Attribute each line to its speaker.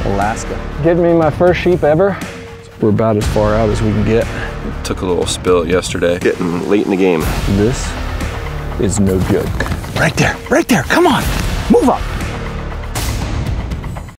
Speaker 1: Alaska. Getting me my first sheep ever. We're about as far out as we can get.
Speaker 2: Took a little spill yesterday, getting late in the game.
Speaker 1: This is no joke.
Speaker 3: Right there, come on, move up.